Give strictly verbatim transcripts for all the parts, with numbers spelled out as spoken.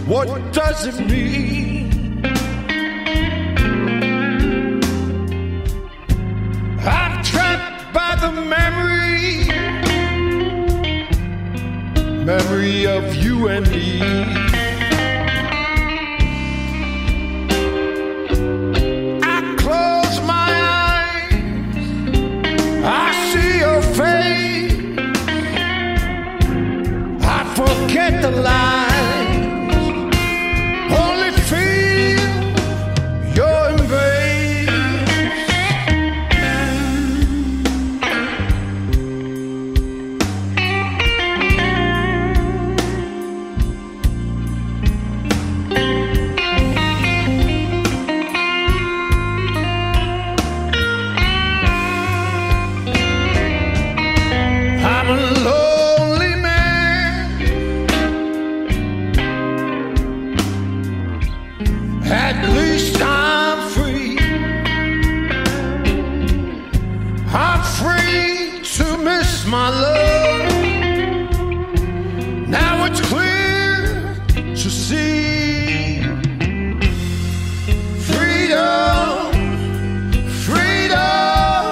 What does it mean? I'm trapped by the memory, memory of you and me. I close my eyes, I see your face, I forget the lies. My love, now it's clear to see. Freedom, freedom.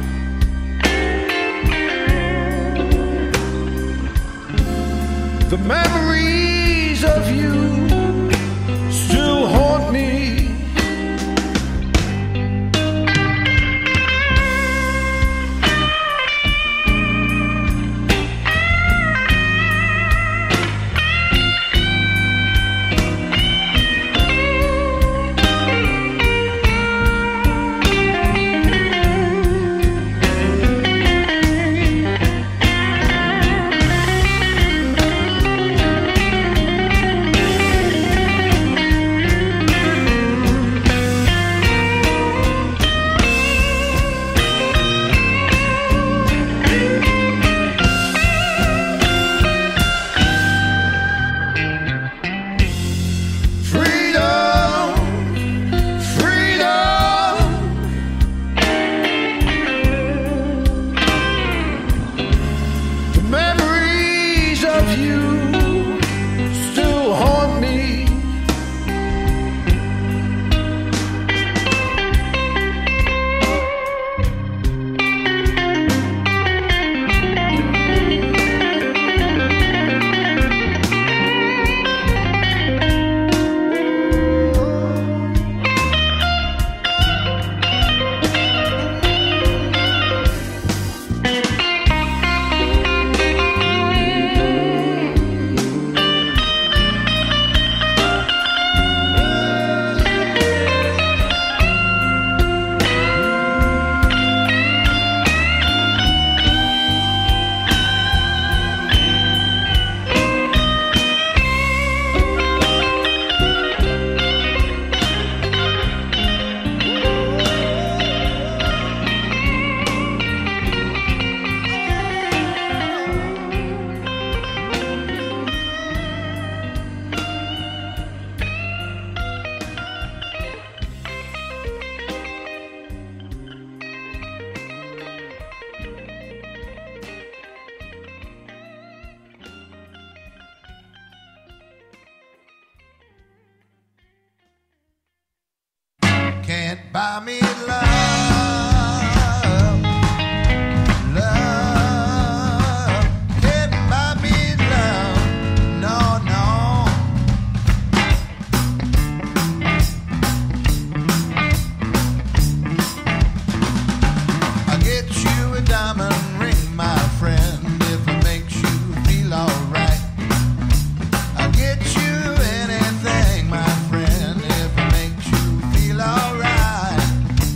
The memories of you still haunt me. Can't buy me love, love. Can't buy me love, no, no. I'll get you a diamond ring, my friend, if it makes you feel alright. I'll get you anything, my friend, if it makes you feel alright.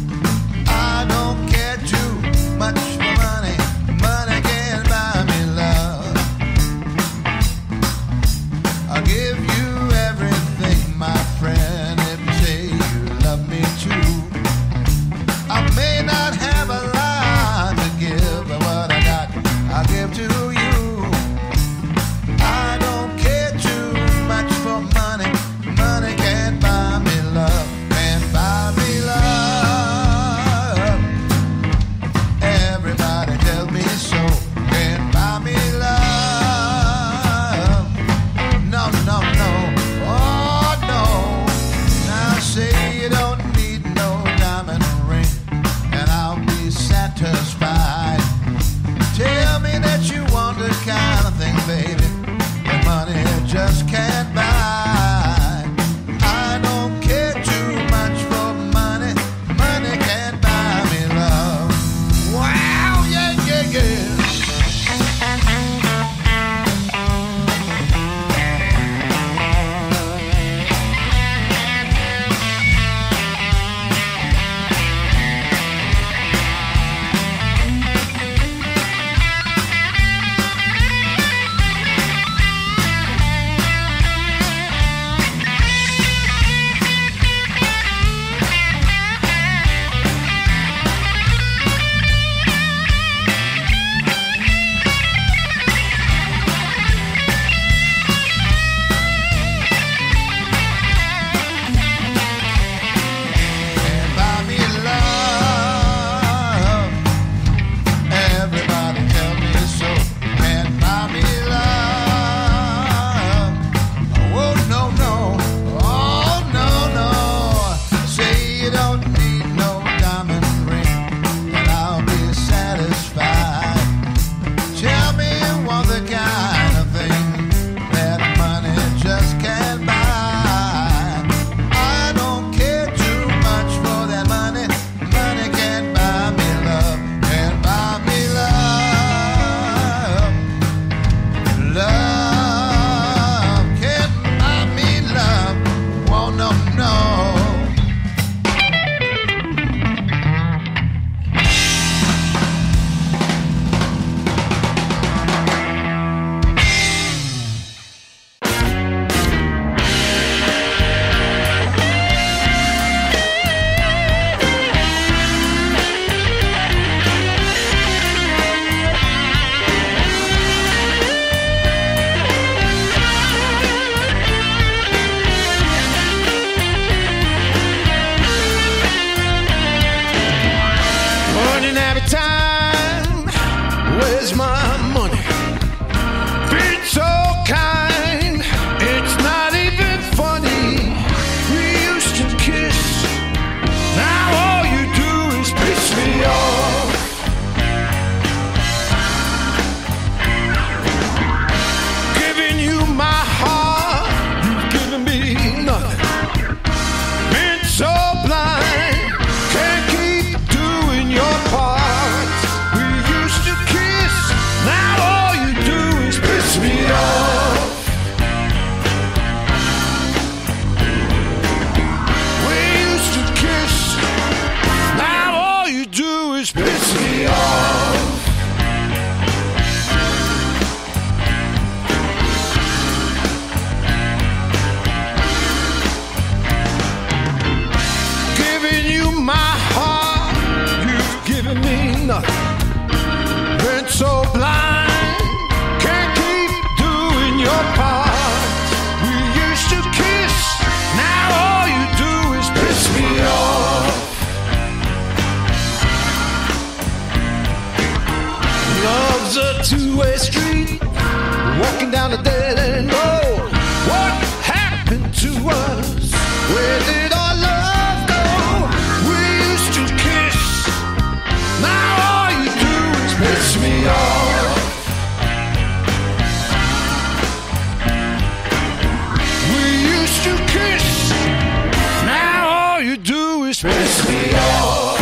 piss me off.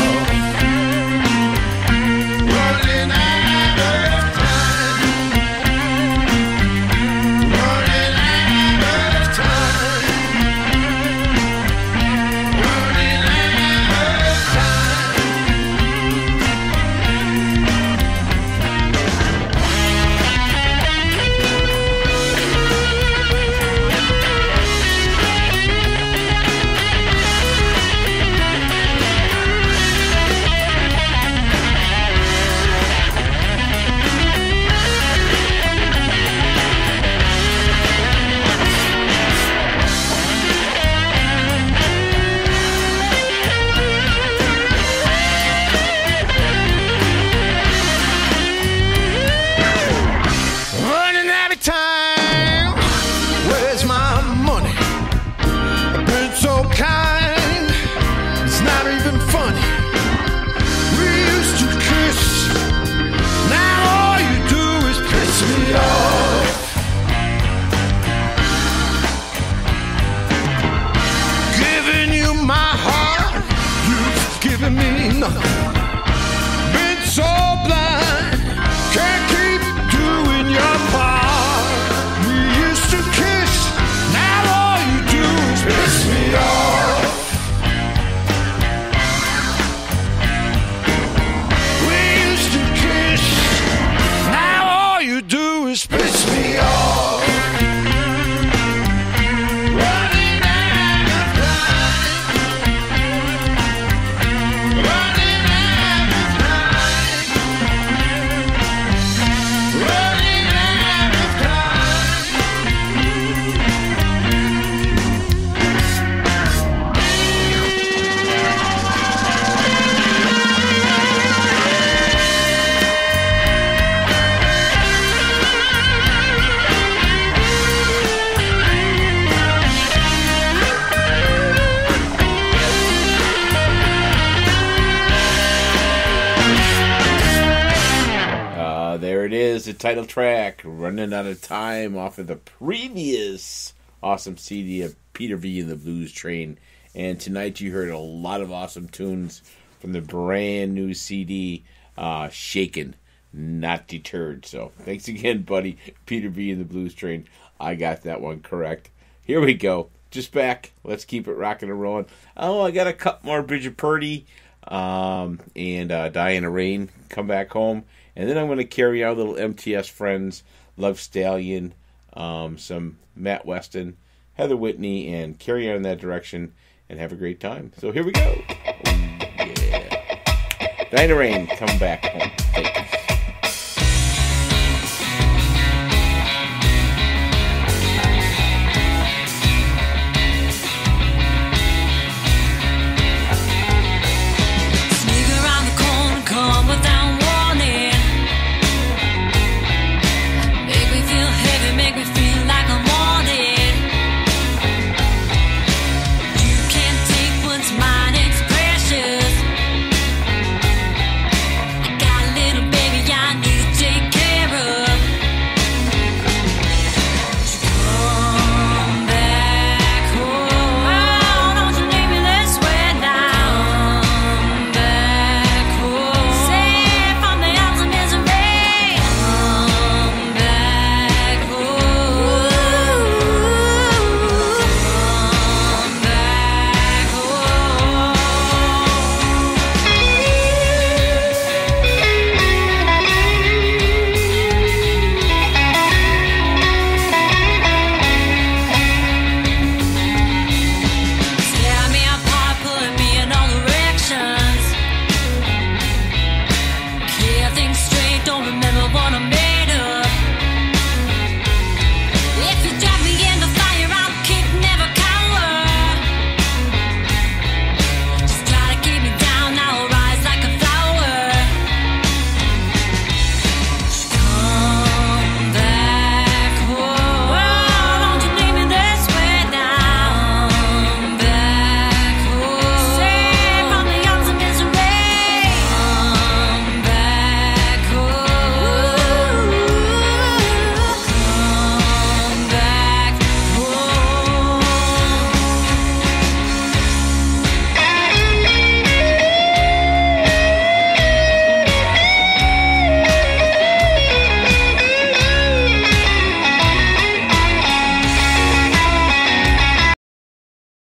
Running out of time. Running out of time. Running out of been so blind, can't keep doing your part. We used to kiss, now all you do is piss me off. We used to kiss, now all you do is piss me off. There it is, the title track, Running Out of Time, off of the previous awesome C D of Peter V and the Blues Train. And tonight you heard a lot of awesome tunes from the brand new C D, uh, Shaken, Not Deterred. So thanks again, buddy, Peter V and the Blues Train. I got that one correct. Here we go. Just back. Let's keep it rocking and rolling. Oh, I got a couple more Bridget Purdy um, and uh, Diana Rain, Come Back Home. And then I'm going to carry out a little M T S Friends, Love Stallion, um, some Matt Weston, Heather Whitney, and carry on in that direction and have a great time. So here we go. Oh, yeah. Diana Rain, Come Back Home. Thanks.